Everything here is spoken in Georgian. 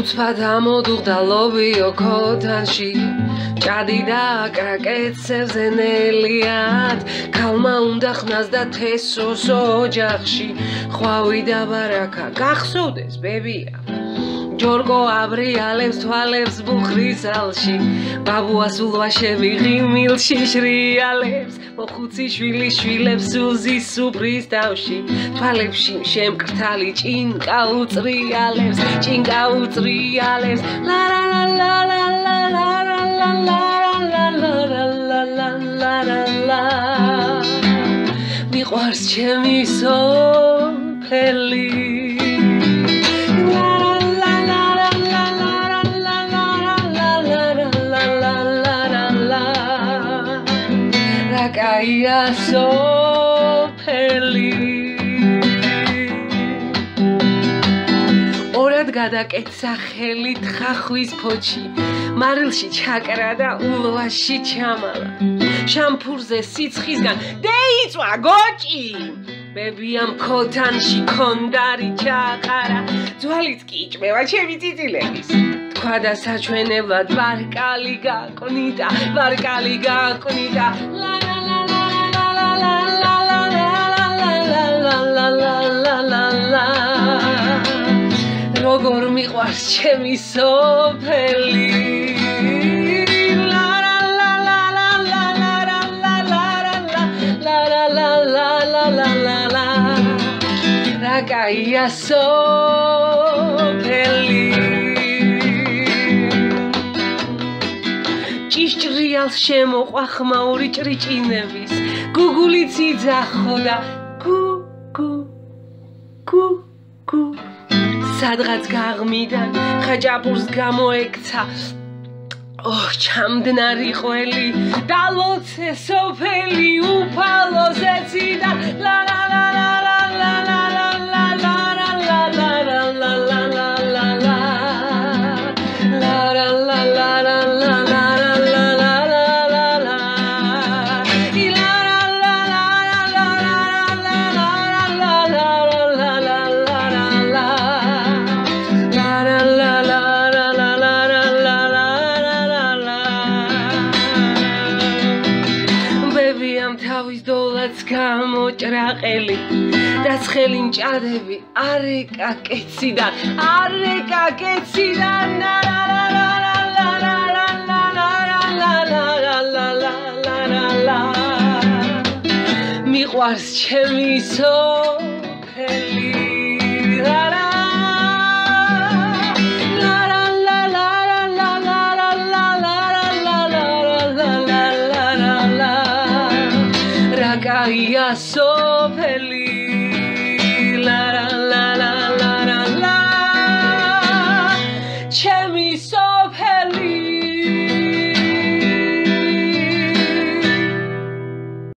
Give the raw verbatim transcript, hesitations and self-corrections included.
უცბად ამოდუხდა ლობიო ქოთანში ჭადი და აკრაკეცებს ენელიად ქალმა უნდა ხნას და თესოს ოჯახში ხვავი და ბარაკა გახსოვდეს ბებია ჯორკო აბრიალებს თვალებს ბუხრის ალში ბაბუას ულვაშები ღიმილში შრიალებს მოხუცი შვილი შვილებს სუზის სუფრის თავში თვალებში შემკრთალი ჭინკა უწრიალებს ჭინკა უწრიალებს ლა ლა ლა ლა ლა ლა ლა ლა ლა ლა ლა მიყვარს ჩემი სოფელი Maia სოფელი ორად გადაკეცა ხელით ხახვის ფოჩი მარილში ჩაკრა და ულვაში ჩამალა შამფურზე სიცხისგან დეიწვა გოჭი ბებიამ ქოთანში ქონდარი ჩაყარა ძვალიც კი იჭმევა ჩემი წიწილების თქვა და საჩვენებლად ვარკალი გაკვნიტა ვარკალი გაკვნიტა ლა ლა ლა ლა ლა ლა ლა ლა როგორ მიყვარს ჩემი სოფელი ლა ლა ლა ლა ლა ლა ლა ლა ლა ლა რა კაია სოფელი ჭიშჭრიალს შემოყვა ხმაური ჭრიჭინების გუგულიც იძახო და გუ გუ გუ გუ სადღაც გაღმიდან ხაჭაპურს გამოექცა ოჰ ჩამდნარი ყველი და ლოცე სოფელი უფალო ზეციდან ლა ლა ლა ლა ლა ლა ლა ლა ლა ლა ლა ლა ლა გამოჭრაყელი და ცხელი მჭადები არეკა კეციდან არეკა კეციდან ლა ლა ლა ლა ლა ლა ლა ლა ლა ლა ლა მიყვარს ჩემი სოფელი ლა ლა Maia Sichinava